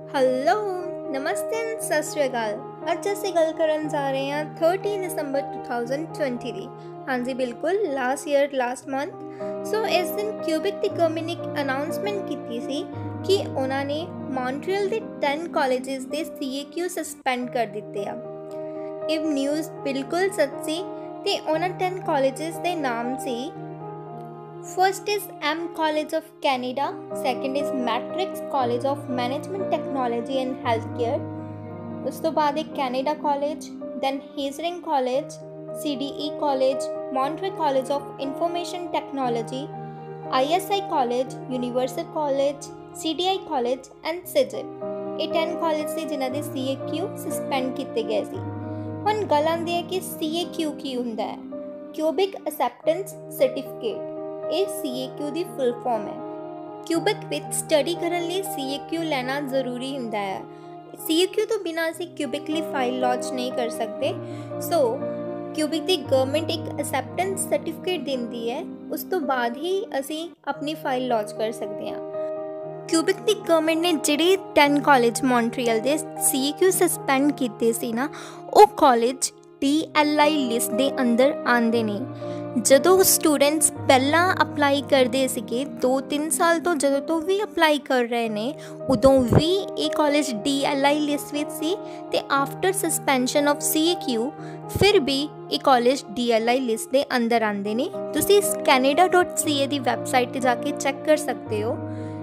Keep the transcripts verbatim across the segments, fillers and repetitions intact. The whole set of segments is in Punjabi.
हेलो नमस्ते एंड सत श्री अकाल। ਅੱਜ ਅਸੀਂ ਗੱਲ ਕਰਨ ਜਾ ਰਹੇ ਹਾਂ thirteen December twenty twenty-three। हाँ जी बिल्कुल last year last month. So इस दिन क्यूबिक ਦੀ ਗਵਰਨਮੈਂਟ ਨੇ ਇੱਕ ਅਨਾਉਂਸਮੈਂਟ ਕੀਤੀ ਸੀ ਕਿ ਉਹਨਾਂ ਨੇ ਮੌਂਟਰੀਅਲ ਦੇ ten ਕਾਲਜਸ ਦੇ C A Q ਸਸਪੈਂਡ ਕਰ ਦਿੱਤੇ ਆ। ਇਹ ਨਿਊਜ਼ ਬਿਲਕੁਲ ਸੱਚ ਸੀ ਤੇ ਉਹਨਾਂ ten ਕਾਲਜਸ ਦੇ ਨਾਮ ਸੀ First is M College of Canada, second is Matrix College of Management Technology and Healthcare, ਉਸ ਤੋਂ ਬਾਅਦ ਇੱਕ Canada College, then Hazering College, C D E College, Montreal College of Information Technology, I S I College, Universal College, C D I College and C G I P। ਇਹ ten ਕਾਲਜ ਸੀ ਜਿਨ੍ਹਾਂ ਦੇ C A Q ਸਸਪੈਂਡ ਕੀਤੇ ਗਏ ਸੀ। ਹੁਣ ਗੱਲ ਆਉਂਦੀ ਹੈ ਕਿ C A Q ਕੀ ਹੁੰਦਾ ਹੈ। Cubic Acceptance Certificate ਇਹ C A Q ਦੀ ਫੁੱਲ ਫਾਰਮ ਹੈ। ਕਿਊਬਿਕ ਵਿੱਚ ਸਟੱਡੀ ਕਰਨ ਲਈ C A Q ਲੈਣਾ ਜ਼ਰੂਰੀ ਹੁੰਦਾ ਹੈ। C A Q ਤੋਂ ਬਿਨਾਂ ਅਸੀਂ ਕਿਊਬਿਕ ਲਈ ਫਾਈਲ ਲਾਂਚ ਨਹੀਂ ਕਰ ਸਕਦੇ। ਸੋ ਕਿਊਬਿਕ ਦੀ ਗਵਰਨਮੈਂਟ ਇੱਕ ਅਸੈਪਟੈਂਸ ਸਰਟੀਫਿਕੇਟ ਦਿੰਦੀ ਹੈ, ਉਸ ਤੋਂ ਬਾਅਦ ਹੀ ਅਸੀਂ ਆਪਣੀ ਫਾਈਲ ਲਾਂਚ ਕਰ ਸਕਦੇ ਹਾਂ। ਕਿਊਬਿਕ ਦੀ ਗਵਰਨਮੈਂਟ ਨੇ ਜਿਹੜੇ ten ਕਾਲਜ ਮੌਂਟਰੀਅਲ ਦੇ C A Q ਸਸਪੈਂਡ ਕੀਤੇ ਸੀ ਨਾ, ਉਹ college D L I list ਦੇ ਅੰਦਰ ਆਉਂਦੇ ਨੇ। ਜਦੋਂ ਸਟੂਡੈਂਟਸ ਪਹਿਲਾਂ ਅਪਲਾਈ ਕਰਦੇ ਸੀਗੇ ਦੋ ਤਿੰਨ ਸਾਲ ਤੋਂ, ਜਦੋਂ ਤੋਂ ਵੀ ਅਪਲਾਈ ਕਰ ਰਹੇ ਨੇ ਉਦੋਂ ਵੀ ਇਹ college D L I list ਵਿੱਚ ਸੀ ਤੇ after suspension of C A Q ਫਿਰ ਵੀ ਇਹ college D L I list ਦੇ ਅੰਦਰ ਆਉਂਦੇ ਨੇ। ਤੁਸੀਂ ਕੈਨੇਡਾ ਡੋਟ C A ਦੀ ਵੈਬਸਾਈਟ 'ਤੇ ਜਾ ਕੇ ਚੈੱਕ ਕਰ ਸਕਦੇ ਹੋ।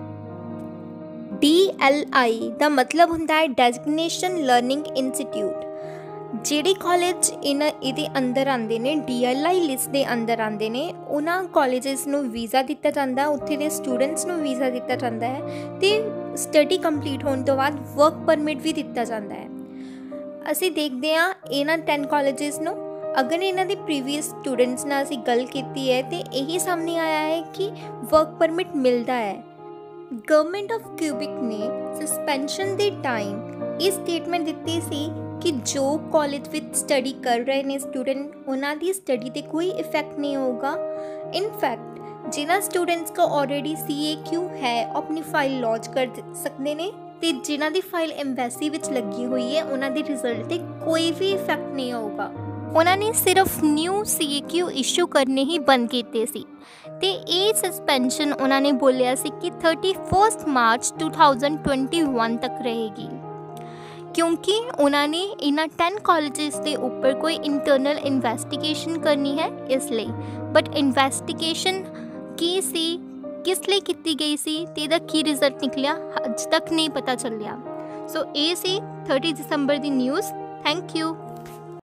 D L I ਦਾ ਮਤਲਬ ਹੁੰਦਾ ਹੈ ਡੈਜ਼ਿਗਨੇਸ਼ਨ ਲਰਨਿੰਗ ਇੰਸਟੀਟਿਊਟ। ਜਿਹੜੇ ਕਾਲਜ ਇਹਨਾਂ ਇਹਦੇ ਅੰਦਰ ਆਉਂਦੇ ਨੇ D L I ਲਿਸਟ ਦੇ ਅੰਦਰ ਆਉਂਦੇ ਨੇ, ਉਹਨਾਂ ਕਾਲਜਸ ਨੂੰ ਵੀਜ਼ਾ ਦਿੱਤਾ ਜਾਂਦਾ, ਉੱਥੇ ਦੇ ਸਟੂਡੈਂਟਸ ਨੂੰ ਵੀਜ਼ਾ ਦਿੱਤਾ ਜਾਂਦਾ ਹੈ ਅਤੇ ਸਟੱਡੀ ਕੰਪਲੀਟ ਹੋਣ ਤੋਂ ਬਾਅਦ ਵਰਕ ਪਰਮਿਟ ਵੀ ਦਿੱਤਾ ਜਾਂਦਾ ਹੈ। ਅਸੀਂ ਦੇਖਦੇ ਹਾਂ ਇਹਨਾਂ ten ਕਾਲਜਸ ਨੂੰ, ਅਗਰ ਇਹਨਾਂ ਦੇ ਪ੍ਰੀਵੀਅਸ ਸਟੂਡੈਂਟਸ ਨਾਲ ਅਸੀਂ ਗੱਲ ਕੀਤੀ ਹੈ ਅਤੇ ਇਹੀ ਸਾਹਮਣੇ ਆਇਆ ਹੈ ਕਿ ਵਰਕ ਪਰਮਿਟ ਮਿਲਦਾ ਹੈ। ਗਵਰਨਮੈਂਟ ਆਫ ਕਿਊਬਿਕ ਨੇ ਸਸਪੈਂਸ਼ਨ ਦੇ ਟਾਈਮ ਇਹ ਸਟੇਟਮੈਂਟ ਦਿੱਤੀ ਸੀ ਕਿ ਜੋ ਕਾਲਜ ਵਿੱਚ ਸਟੱਡੀ ਕਰ ਰਹੇ ਨੇ ਸਟੂਡੈਂਟ, ਉਹਨਾਂ ਦੀ ਸਟੱਡੀ 'ਤੇ ਕੋਈ ਇਫੈਕਟ ਨਹੀਂ ਹੋਊਗਾ। ਇਨਫੈਕਟ ਜਿਨ੍ਹਾਂ ਸਟੂਡੈਂਟਸ ਕੋ ਆਲਰੇਡੀ C A Q ਹੈ ਆਪਣੀ ਫਾਈਲ ਲਾਂਚ ਕਰ ਸਕਦੇ ਨੇ ਅਤੇ ਜਿਨ੍ਹਾਂ ਦੀ ਫਾਈਲ ਐਮਬੈਸੀ ਵਿੱਚ ਲੱਗੀ ਹੋਈ ਹੈ ਉਹਨਾਂ ਦੇ ਰਿਜ਼ਲਟ 'ਤੇ ਕੋਈ ਵੀ ਇਫੈਕਟ ਨਹੀਂ ਹੋਊਗਾ। ਉਹਨਾਂ ਨੇ ਸਿਰਫ new C A Q issue ਕਰਨੇ ਹੀ ਬੰਦ ਕੀਤੇ ਸੀ ਅਤੇ ਇਹ ਸਸਪੈਂਸ਼ਨ ਉਹਨਾਂ ਨੇ ਬੋਲਿਆ ਸੀ ਕਿ thirty first March two thousand twenty one ਤੱਕ ਰਹੇਗੀ, ਕਿਉਂਕਿ ਉਹਨਾਂ ਨੇ ਇਹਨਾਂ ten ਕਾਲਜਸ ਦੇ ਉੱਪਰ ਕੋਈ ਇੰਟਰਨਲ ਇਨਵੈਸਟੀਗੇਸ਼ਨ ਕਰਨੀ ਹੈ ਇਸ ਲਈ। ਬਟ ਇਨਵੈਸਟੀਗੇਸ਼ਨ ਕੀ ਸੀ, ਕਿਸ ਲਈ ਕੀਤੀ ਗਈ ਸੀ ਅਤੇ ਇਹਦਾ ਕੀ ਰਿਜ਼ਲਟ ਨਿਕਲਿਆ ਅੱਜ ਤੱਕ ਨਹੀਂ ਪਤਾ ਚੱਲਿਆ। ਸੋ ਇਹ ਸੀ thirty ਦਸੰਬਰ ਦੀ ਨਿਊਜ਼। Thank you.